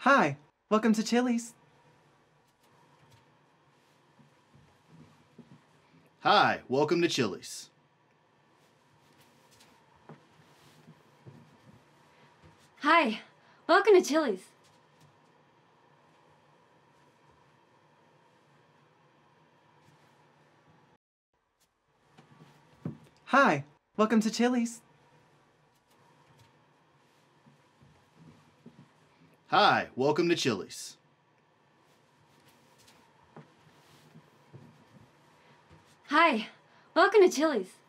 Hi, welcome to Chili's. Hi, welcome to Chili's. Hi, welcome to Chili's. Hi, welcome to Chili's. Hi, welcome to Chili's. Hi, welcome to Chili's.